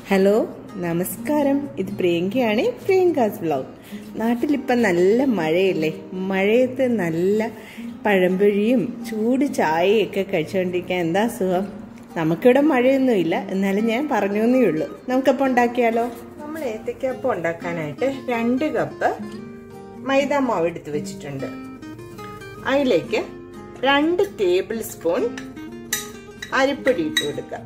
Hello നമസ്കാരം. ഇത് പ്രിയങ്കയാണ്, Priyanka's vlog. നാട്ടിലിപ്പം നല്ല മഴയല്ലേ. മഴയത്ത് നല്ല പഴംപൊരിയും ചൂട് ചായയൊക്കെ കഴിച്ചുകൊണ്ടിരിക്കാൻ എന്താ സുഖം. നമുക്കിവിടെ മഴയൊന്നുമില്ല, എന്നാലും ഞാൻ പറഞ്ഞു എന്നേ ഉള്ളൂ. നമുക്കപ്പം ഉണ്ടാക്കിയാലോ? നമ്മൾ ഏത്തയ്ക്കപ്പം ഉണ്ടാക്കാനായിട്ട് 2 കപ്പ് മൈദ മാവ് എടുത്ത് വെച്ചിട്ടുണ്ട്. അതിലേക്ക് 2 ടേബിൾ സ്പൂൺ അരിപ്പൊടി ഇട്ട് കൊടുക്കാം.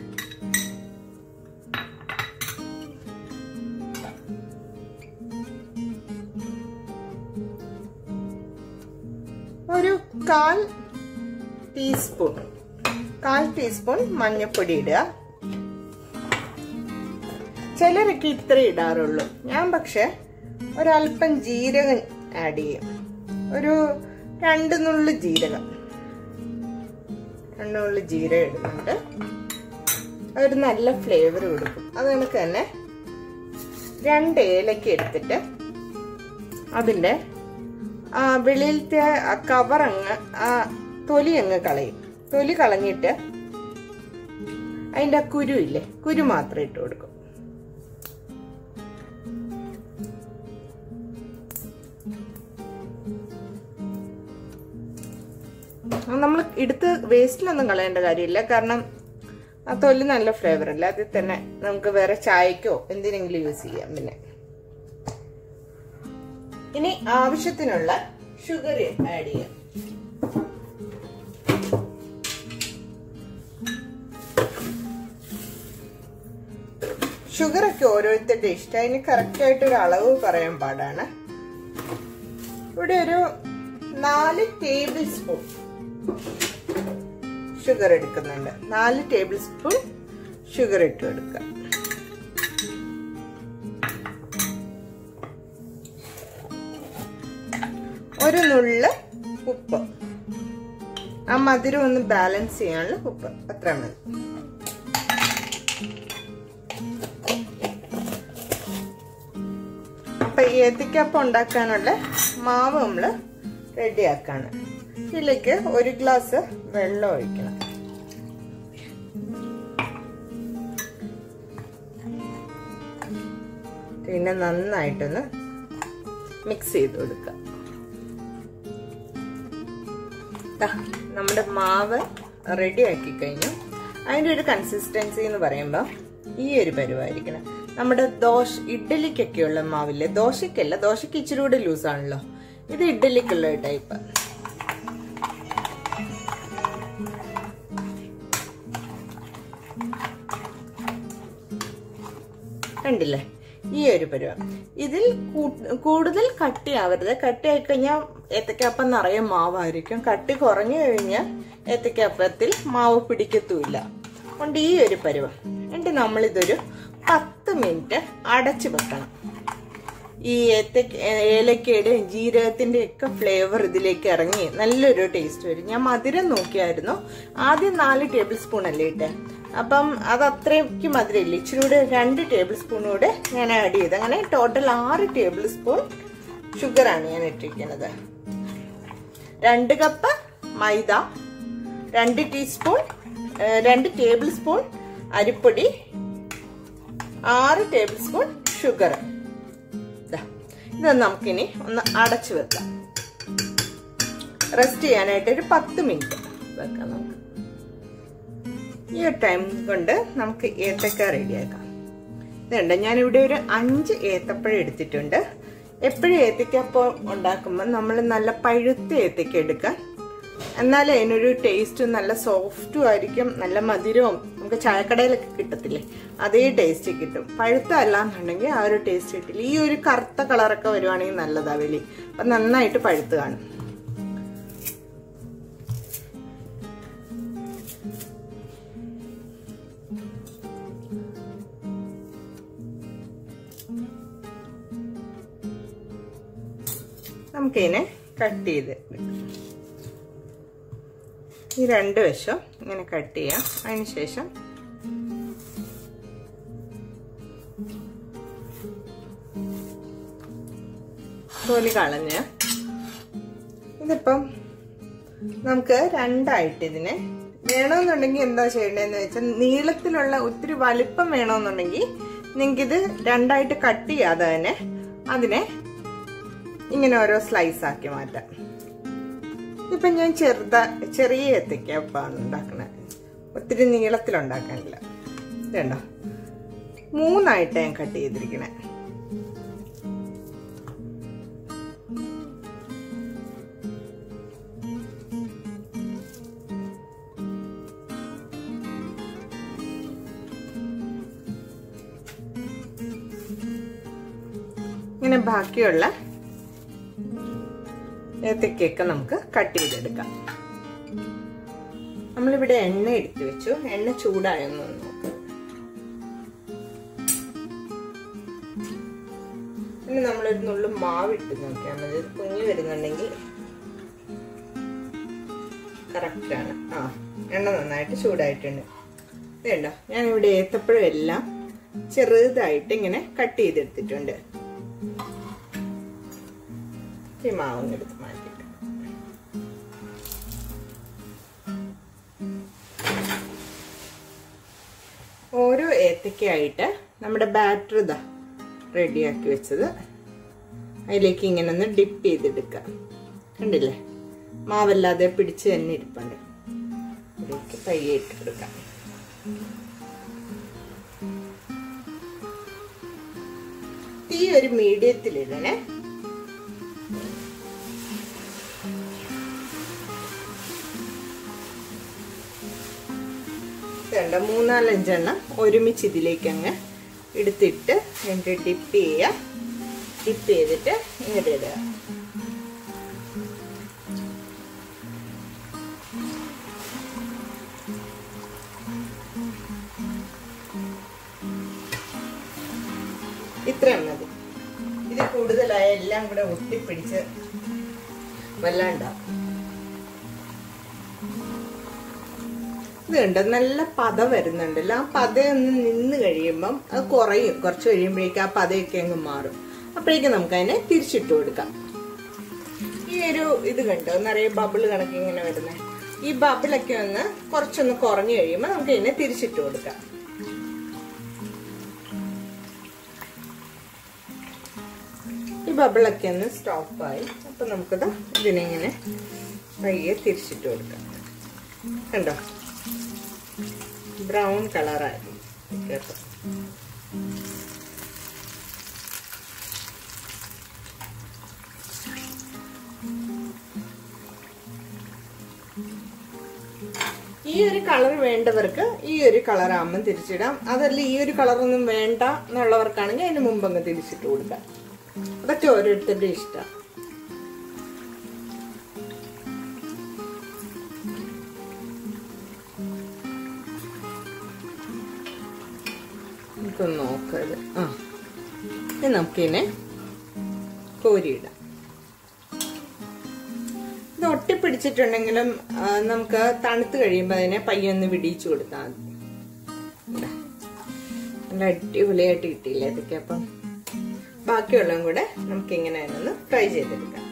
ഒരു 1/4 ടീസ്പൂൺ മഞ്ഞൾപ്പൊടി ഇടുക. ചിലരൊക്കെ ഇത്ര ഇടാറുള്ളൂ. ഞാൻ പക്ഷെ ഒരല്പം ജീരകം ആഡ് ചെയ്യും. ഒരു 2 നുള്ളു ജീരകം ഇടുന്നുണ്ട്. ഒരു നല്ല ഫ്ലേവർ കൊടുക്കും. അത് കണക്ക് തന്നെ 2 ഏലക്ക എടുത്തിട്ട് അതിന്റെ വെളിയിലത്തെ കവർ തൊലി കളയും. തൊലി കളഞ്ഞിട്ട് അതിന്റെ കുരു മാത്രം ഇട്ട് കൊടുക്കും. നമ്മൾ എടുത്ത് വേസ്റ്റിലൊന്നും കളയേണ്ട കാര്യമില്ല, കാരണം ആ തൊലി നല്ല ഫ്ലേവർ അല്ല. അതിൽ തന്നെ നമുക്ക് വേറെ ചായക്കോ എന്തിനെങ്കിലും യൂസ് ചെയ്യാം. പിന്നെ ഇനി ആവശ്യത്തിനുള്ള ഷുഗർ ആഡ് ചെയ്യാം. ഷുഗറൊക്കെ ഓരോരുത്തരുടെ ഇഷ്ടം. അതിന് കറക്റ്റ് ആയിട്ടൊരു അളവ് പറയാൻ പാടാണ്. ഇവിടെ ഒരു 4 ടേബിൾ സ്പൂൺ ഷുഗർ എടുക്കുന്നുണ്ട്. 4 ടേബിൾ സ്പൂൺ ഷുഗർ ഇട്ട് കൊടുക്കുക. ഒരു നുള്ള് ഉപ്പ്, ആ മധുരം ഒന്ന് ബാലൻസ് ചെയ്യാനുള്ള ഉപ്പ്, അത്ര മതി. അപ്പൊ ഏത്തയ്ക്കപ്പം ഉണ്ടാക്കാനുള്ള മാവ് നമ്മള് റെഡിയാക്കാണ്. ഇതിലേക്ക് 1 ഗ്ലാസ് വെള്ളം ഒഴിക്കണം. പിന്നെ നന്നായിട്ടൊന്ന് മിക്സ് ചെയ്ത് കൊടുക്കുക. നമ്മുടെ മാവ് റെഡി ആക്കി കഴിഞ്ഞു. അതിന്റെ ഒരു കൺസിസ്റ്റൻസി എന്ന് പറയുമ്പോൾ ഈ ഒരു പരുവായിരിക്കണം. നമ്മുടെ ഇഡ്ഡലിക്കൊക്കെയുള്ള മാവില്ലേ, ദോശയ്ക്കല്ല, ദോശയ്ക്ക് ഇച്ചിരി കൂടെ ലൂസാണല്ലോ. ഇത് ഇഡ്ഡലിക്കുള്ള ടൈപ്പ്. കണ്ടില്ലേ, ഈ ഒരു പരുവ. ഇതിൽ കൂടുതൽ കട്ടിയാവരുത്. കട്ടിയായി കഴിഞ്ഞാൽ ഏത്തയ്ക്കപ്പം നിറയെ മാവായിരിക്കും. കട്ടി കുറഞ്ഞു കഴിഞ്ഞാൽ ഏത്തയ്ക്കപ്പത്തിൽ മാവ് പിടിക്കത്തുമില്ല. അതുകൊണ്ട് ഈ ഒരു പരുവം. എന്നിട്ട് നമ്മളിതൊരു 10 മിനിറ്റ് അടച്ചു വെക്കണം. ഈ ഏലക്കയുടെയും ജീരകത്തിന്റെ ഒക്കെ ഫ്ലേവർ ഇതിലേക്ക് ഇറങ്ങി നല്ലൊരു ടേസ്റ്റ് വരും. ഞാൻ മധുരം നോക്കിയായിരുന്നു. ആദ്യം 4 ടേബിൾ സ്പൂൺ അല്ലേ ഇട്ടേ, അപ്പം അത് അത്രയ്ക്ക് മധുരമില്ല. ഇച്ചിരി കൂടെ 2 ടേബിൾ സ്പൂൺ കൂടെ ഞാൻ ആഡ് ചെയ്ത്, അങ്ങനെ ടോട്ടൽ 6 ടേബിൾ സ്പൂൺ ഷുഗറാണ് ഞാൻ ഇട്ടിരിക്കുന്നത്. 2 കപ്പ് മൈദ, 2 ടേബിൾ സ്പൂൺ അരിപ്പൊടി, 6 ടേബിൾ സ്പൂൺ ഷുഗർ. ഇത് നമുക്കിനി ഒന്ന് അടച്ചു വെക്കാം. റെസ്റ്റ് ചെയ്യാനായിട്ട് ഒരു 10 മിനിറ്റ് വെക്കാം. നമുക്ക് ഈ ഒരു ടൈം കൊണ്ട് നമുക്ക് ഏത്തക്ക റെഡിയാക്കാം. ഇതുണ്ട്, ഞാനിവിടെ ഒരു 5 ഏത്തപ്പഴം എടുത്തിട്ടുണ്ട്. എപ്പോഴും ഏത്തയ്ക്കപ്പം ഉണ്ടാക്കുമ്പോൾ നമ്മൾ നല്ല പഴുത്ത ഏത്തയ്ക്ക എടുക്കാം. എന്നാലും അതിനൊരു ടേസ്റ്റും നല്ല സോഫ്റ്റും ആയിരിക്കും, നല്ല മധുരവും. നമുക്ക് ചായക്കടയിലൊക്കെ കിട്ടത്തില്ലേ, അതേ ടേസ്റ്റ് കിട്ടും. പഴുത്ത അല്ലാന്നുണ്ടെങ്കിൽ ആ ഒരു ടേസ്റ്റ് കിട്ടില്ല. ഈ ഒരു കറുത്ത കളറൊക്കെ വരുവാണെങ്കിൽ നല്ലതാ വെളി. അപ്പൊ നന്നായിട്ട് പഴുത്ത് കാണും. നമുക്കിതിനെ കട്ട് ചെയ്ത് ഈ 2 വശം ഇങ്ങനെ കട്ട് ചെയ്യാം. അതിനുശേഷം തൊലി കളഞ്ഞ് ഇതിപ്പം നമുക്ക് 2ആയിട്ട് ഇതിനെ വേണമെന്നുണ്ടെങ്കിൽ എന്താ ചെയ്യേണ്ടതെന്ന് വെച്ചാൽ നീളത്തിലുള്ള ഒത്തിരി വലിപ്പം വേണമെന്നുണ്ടെങ്കിൽ നിങ്ങൾക്കിത് രണ്ടായിട്ട് കട്ട് ചെയ്യാതെ തന്നെ അതിനെ ഇങ്ങനെ ഓരോ സ്ലൈസ് ആക്കി മാറ്റാം. ഇപ്പൊ ഞാൻ ചെറിയ ഏത്തയ്ക്കപ്പാണ് ഉണ്ടാക്കുന്നത്, ഒത്തിരി നീളത്തിലുണ്ടാക്കാനില്ല. ഇതുണ്ടോ, 3 ഞാൻ കട്ട് ചെയ്തിരിക്കണേ. ഇങ്ങനെ ബാക്കിയുള്ള ഏത്തയ്ക്കൊക്കെ നമുക്ക് കട്ട് ചെയ്തെടുക്കാം. നമ്മളിവിടെ എണ്ണ എടുത്തു വെച്ചു. എണ്ണ ചൂടായെന്ന് നോക്കാം. ഇനി നമ്മളൊരു നുള്ളു മാവ് ഇട്ട് നോക്കിയാൽ മതി. കുഞ്ഞു വരുന്നുണ്ടെങ്കിൽ കറക്റ്റാണ്. എണ്ണ നന്നായിട്ട് ചൂടായിട്ടുണ്ട്. ഇതുണ്ടോ, ഞാനിവിടെ ഏത്തപ്പഴം എല്ലാം ചെറുതായിട്ട് ഇങ്ങനെ കട്ട് ചെയ്തെടുത്തിട്ടുണ്ട്. ഈ മാവൊന്നും എടുത്ത് മാറ്റിട്ട് ഓരോ ഏത്തയ്ക്കായിട്ട് നമ്മുടെ ബാറ്റർ ഇതാ റെഡിയാക്കി വെച്ചത് അതിലേക്ക് ഇങ്ങനെ ഒന്ന് ഡിപ്പ് ചെയ്തെടുക്കുക. കണ്ടില്ലേ, മാവല്ലാതെ പിടിച്ച് തന്നെ ഇരിപ്പുണ്ട്. ഇതിലേക്ക് പയ്യെ ഇട്ടെടുക്കാം. തീ ഒരു മീഡിയത്തിലിടണേ. വേണ്ട 3-4 എണ്ണം ഒരുമിച്ച് ഇതിലേക്ക് അങ്ങ് എടുത്തിട്ട് എന്നിട്ട് ഡിപ്പ് ചെയ്യുക. ഡിപ്പ് ചെയ്തിട്ട് ഇങ്ങോട്ട് ഇടുക. ഇത്രയും മതി. ഇത് കൂടുതലായ എല്ലാം കൂടെ ഒട്ടിപ്പിടിച്ച് വല്ലാണ്ടാവും. ഇത് കണ്ടോ, നല്ല പത വരുന്നുണ്ടല്ലോ. ആ പതയൊന്ന് നിന്ന് കഴിയുമ്പം അത് കുറയും. കുറച്ച് കഴിയുമ്പോഴേക്കും ആ പതയൊക്കെ അങ്ങ് മാറും. അപ്പോഴേക്കും നമുക്ക് അതിനെ തിരിച്ചിട്ട് കൊടുക്കാം. ഈ ഒരു ഇത് കണ്ടോ, നിറയെ ബബിള് കണക്ക് ഇങ്ങനെ വരുന്നത്. ഈ ബബിളൊക്കെ ഒന്ന് കുറച്ചൊന്ന് കുറഞ്ഞു കഴിയുമ്പോൾ നമുക്ക് ഇതിനെ തിരിച്ചിട്ട് കൊടുക്കാം. ഈ ബബിളൊക്കെ ഒന്ന് സ്റ്റോപ്പായി. അപ്പൊ നമുക്കത് ഇതിനിങ്ങനെ പയ്യെ തിരിച്ചിട്ട് കൊടുക്കാം. കണ്ടോ, ബ്രൗൺ കളറായി കേട്ടോ. ഈ ഒരു കളർ വേണ്ടവർക്ക് ഈ ഒരു കളർ ആകുമ്പോൾ തിരിച്ചിടാം. അതല്ല ഈ ഒരു കളറൊന്നും വേണ്ട എന്നുള്ളവർക്കാണെങ്കിൽ അതിന് മുമ്പ് അങ്ങ് തിരിച്ചിട്ട് കൊടുക്കാം. അതൊക്കെ ഓരോരുത്തരുടെ ഇഷ്ടം. നമുക്കൊന്ന് നോക്കത്. ഇനി നമുക്കിതിനെ കോരിയിടാം. ഇത് ഒട്ടിപ്പിടിച്ചിട്ടുണ്ടെങ്കിലും നമുക്ക് തണുത്ത് കഴിയുമ്പോൾ അതിനെ പയ്യൊന്ന് വിടിയിച്ചു കൊടുത്താൽ മതി. നല്ല അടിപൊളിയായിട്ട് കിട്ടിയില്ലേ അതൊക്കെ. അപ്പം ബാക്കിയുള്ളതും കൂടെ നമുക്ക് ഇങ്ങനെ ഒന്ന് ഫ്രൈ ചെയ്തെടുക്കാം.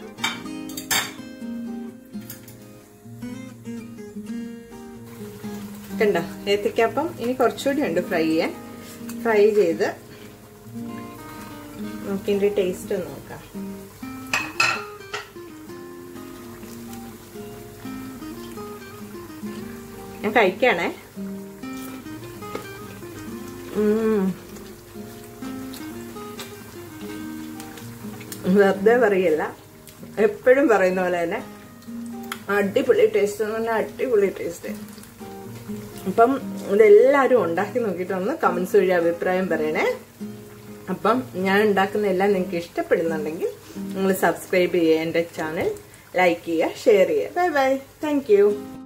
കണ്ടോ ഏത്തയ്ക്കപ്പം ഇനി കുറച്ചുകൂടി ഉണ്ട് ഫ്രൈ ചെയ്യാൻ. ഫ്രൈ ചെയ്ത് നമുക്കിതിന്റെ ടേസ്റ്റ് ഒന്ന് നോക്കാം. ഞാൻ കഴിക്കാണേ. വെറുതെ പറയല്ല, എപ്പോഴും പറയുന്ന പോലെ തന്നെ അടിപൊളി ടേസ്റ്റ് എന്ന് പറഞ്ഞാൽ അടിപൊളി ടേസ്റ്റ്. അപ്പം ഇതെല്ലാവരും ഉണ്ടാക്കി നോക്കിയിട്ടൊന്ന് കമന്റ്സ് വഴി അഭിപ്രായം പറയണേ. അപ്പം ഞാൻ ഉണ്ടാക്കുന്ന എല്ലാം നിങ്ങൾക്ക് ഇഷ്ടപ്പെടുന്നുണ്ടെങ്കിൽ നിങ്ങൾ സബ്സ്ക്രൈബ് ചെയ്യുക, എൻ്റെ ചാനൽ ലൈക്ക് ചെയ്യുക, ഷെയർ ചെയ്യുക. Bye bye, thank U.